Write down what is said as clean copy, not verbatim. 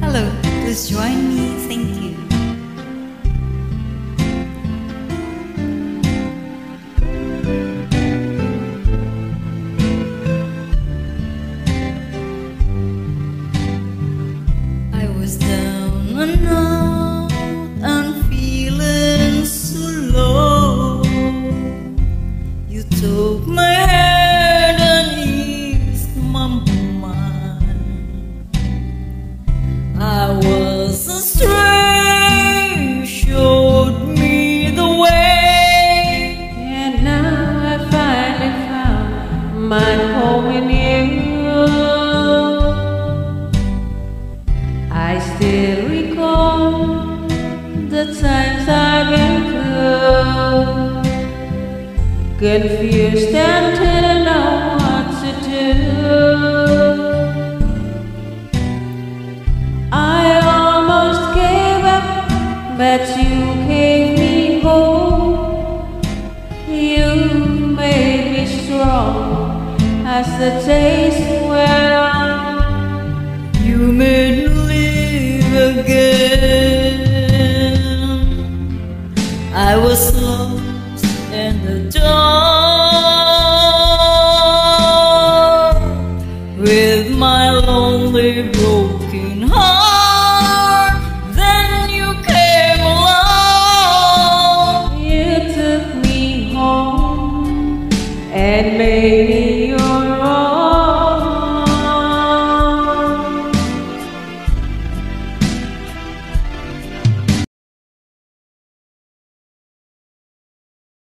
Hello, please join me. Thank you. I was down and out and feeling so low. You took my hand and eased my mind. I was a stray, showed me the way, and now I finally found my home in you. I still recall the times I've been through, confused and didn't know what to do. I almost gave up, but you gave me hope. You made me strong as the days went on. you made me live again. I was lost in the dark, with my lonely broken heart. Then you came along. You took me home and made me